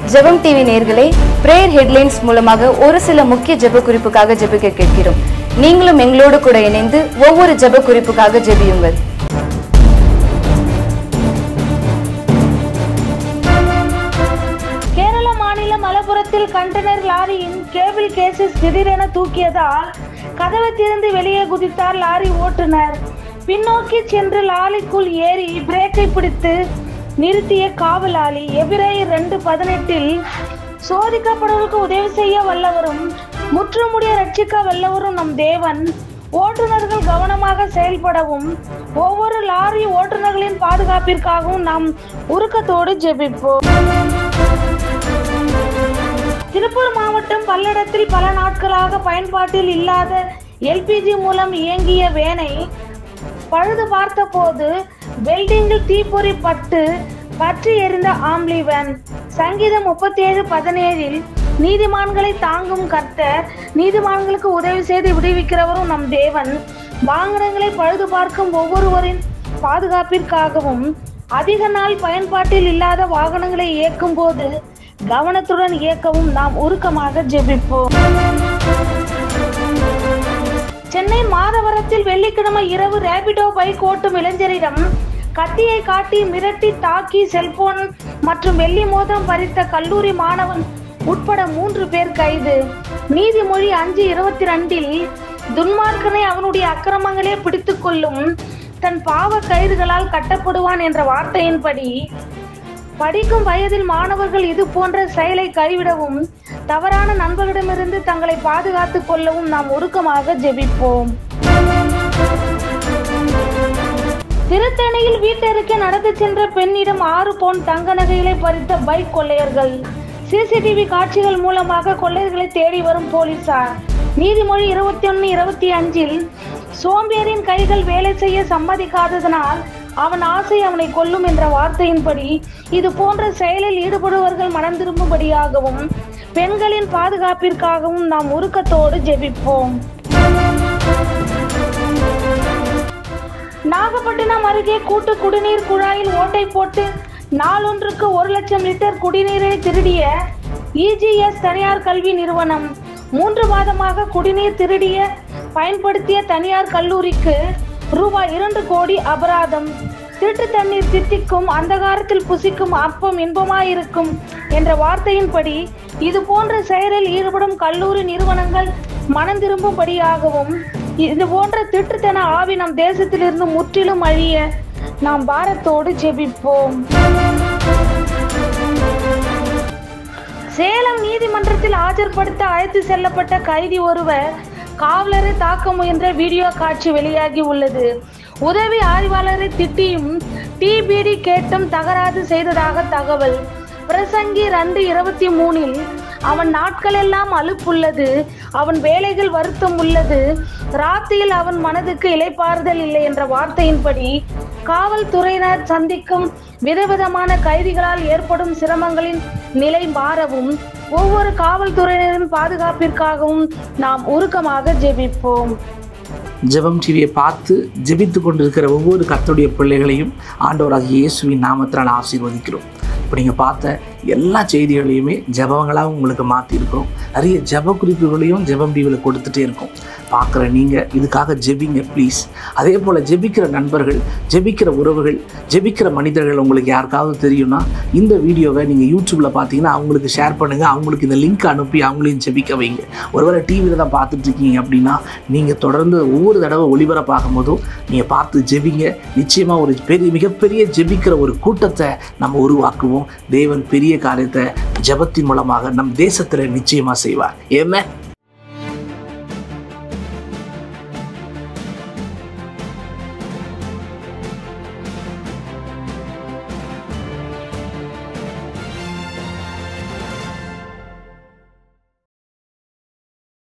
ஜெபம் டிவி நேயர்களே, prayer headlines மூலமாக ஒரு சில முக்கிய ஜெப குறிப்புக்காக ஜெபிக்க கேட்கிறோம். நீங்களும் எங்களோடு கூட இணைந்து ஒவ்வொரு ஜெப குறிப்புக்காக ஜெபியுங்கள். கேரள மாநில மலப்புரத்தில் கண்டெய்னர் லாரியின் கேபிள் கேசஸ் திடீரென தூக்கியதால் கதவை திறந்து வெளியே குதித்தார் லாரி ஓட்டுநர். பின்னோக்கி சென்று லாரிக்குள் ஏறி பிரேக்கை பிடித்து நிறுத்திய காவலாளி. எபிரேயர் 2:18 சோதிக்கப்படுவதற்கு உதவி செய்ய வல்லவரும் முற்றுமுடிய ரட்சிக்க வல்லவரும் நம் தேவன். ஓட்டுநர்கள் கவனமாக செயல்படவும் ஒவ்வொரு லாரி ஓட்டுநர்களின் பாதுகாப்பிற்காகவும் நாம் உருக்கத்தோடு ஜெபிப்போம். திருப்பூர் மாவட்டம் பல்லடத்தில் பல நாட்களாக பயன்பாட்டில் இல்லாத எல்பிஜி மூலம் இயங்கிய வேனை பழுது பார்த்த போது வெல்டிங்கில் தீப்பொறி பற்றி எரிந்த ஆம்லி வேன். சங்கீதம் 37:17 நீதிமான்களை தாங்கும் கர்த்தர், நீதிமான்களுக்கு உதவி செய்து விடுவிக்கிறவரும் நம் தேவன். வாகனங்களை பழுது பார்க்கும் ஒவ்வொருவரின் பாதுகாப்பிற்காகவும் அதிக நாள் பயன்பாட்டில் இல்லாத வாகனங்களை இயக்கும் போது கவனத்துடன் இயக்கவும் நாம் உருக்கமாக ஜெபிப்போம். சென்னை மாதவரத்தில் வெள்ளிக்கிழமை இரவு ரேபிடோ பைக் ஓட்டும் இளைஞரிடம் கத்தியை காட்டி மிரட்டி தாக்கி செல்போன் மற்றும் வெள்ளி மோதிரம் பறித்த கல்லூரி மாணவன் உட்பட 3 பேர் கைது. நீதிமொழி 5:22 துன்மார்க்கனை அவனுடைய அக்கிரமங்களே பிடித்து கொள்ளும், தன் பாவ கயிறுகளால் கட்டப்படுவான் என்ற வார்த்தையின்படி படிக்கும் வயதில் மாணவர்கள் இது போன்ற செயலை கைவிடவும் தவறான நண்பர்களிடமிருந்து தங்களை பாதுகாத்துக் கொள்ளவும் நாம் உருக்கமாக ஜெபிப்போம். திருத்தணியில் வீட்டருகே நடந்து சென்ற பெண்ணிடம் 6 பவுன் தங்க நகைகளை பறித்த பைக் கொள்ளையர்கள். சிசிடிவி காட்சிகள் மூலமாக கொள்ளையர்களை தேடி வரும் போலீசார். நீதிமொழி 21:25 சோம்பேறியின் கைகள் வேலை செய்ய சம்மதிக்காததனால் அவன் ஆசை அவனை கொல்லும் என்ற வார்த்தையின்படி இது போன்ற செயலில் ஈடுபடுவர்கள் மனம் திரும்பும்படியாகவும் பெண்களின் பாதுகாப்பிற்காகவும் நாம் உருக்கத்தோடு ஜெபிப்போம். நாகப்பட்டினம் அருகே கூட்டு குடிநீர் குழாயில் ஓட்டை போட்டு நாளொன்றுக்கு 1 லட்சம் லிட்டர் குடிநீரை திருடிய EGS தனியார் கல்வி நிறுவனம். 3 மாதமாக குடிநீர் திருடிய பயன்படுத்திய தனியார் கல்லூரிக்கு ரூபாய் 2 கோடி அபராதம். திருட்டு தண்ணீர் தித்திக்கும், அந்தகாரத்தில் புசிக்கும் அப்பம் இன்பமாயிருக்கும் என்ற வார்த்தையின்படி இது போன்ற செயலில் ஈடுபடும் கல்லூரி நிறுவனங்கள் மனம் திரும்பும்படியாகவும் இது போன்ற திட்டுத்தன ஆவி நம் தேசத்திலிருந்து முற்றிலும் அழிய நாம் பாரத்தோடு ஜெபிப்போம். சேலம் நீதிமன்றத்தில் ஆஜர்படுத்த அழைத்து செல்லப்பட்ட கைதி ஒருவர் காவலரை தாக்க முயன்ற வீடியோ காட்சி வெளியாகி உள்ளது. உதவி ஆய்வாளரை திட்டியும் டிபிடி கேட்டும் தகராறு செய்ததாக தகவல். பிரசங்கி 2:23 அவன் நாட்கள் எல்லாம் அலுப்புள்ளது, அவன் வேலைகள் வருத்தம் உள்ளது, ராத்திரியில் அவன் மனதுக்கு இளைப்பாறுதல் இல்லை என்ற வார்த்தையின்படி காவல்துறையினர் சந்திக்கும் விதவிதமான கைதிகளால் ஏற்படும் சிரமங்களின் நிலை மாறவும் ஒவ்வொரு காவல்துறையினரின் பாதுகாப்பிற்காகவும் நாம் உருக்கமாக ஜெபிப்போம். ஜெபம் டிவியை பார்த்து ஜெபித்து கொண்டிருக்கிற ஒவ்வொரு கர்த்தருடைய பிள்ளைகளையும் ஆண்டவராகிய இயேசுவின் நாமத்தினால் ஆசீர்வதிக்கிறோம். இப்போ நீங்கள் பார்த்த எல்லா செய்திகளையுமே ஜெபங்களாக உங்களுக்கு மாற்றிருக்கிறோம். நிறைய ஜெப குறிப்புகளையும் ஜெபம் டிவியில் கொடுத்துட்டே இருக்கோம். பார்க்குற நீங்கள் இதுக்காக ஜெபிங்க ப்ளீஸ். அதே போல் ஜெபிக்கிற நண்பர்கள், ஜெபிக்கிற உறவுகள், ஜெபிக்கிற மனிதர்கள் உங்களுக்கு யாருக்காவது தெரியும்னா இந்த வீடியோவை நீங்கள் யூடியூப்பில் பார்த்தீங்கன்னா அவங்களுக்கு ஷேர் பண்ணுங்கள். அவங்களுக்கு இந்த லிங்க் அனுப்பி அவங்களையும் ஜெபிக்க வைங்க. ஒருவேளை டிவியில் தான் பார்த்துட்ருக்கீங்க அப்படின்னா நீங்கள் தொடர்ந்து ஒவ்வொரு தடவை ஒளிபரப்பு பார்க்கும்போதும் நீங்கள் பார்த்து ஜெபிங்க. நிச்சயமாக ஒரு மிகப்பெரிய ஜெபிக்கிற ஒரு கூட்டத்தை நம்ம உருவாக்குவோம். தேவன் பெரிய காரியத்தை ஜெபத்தின் மூலமாக நம் தேசத்தில் நிச்சயமாக செய்வார். ஏமே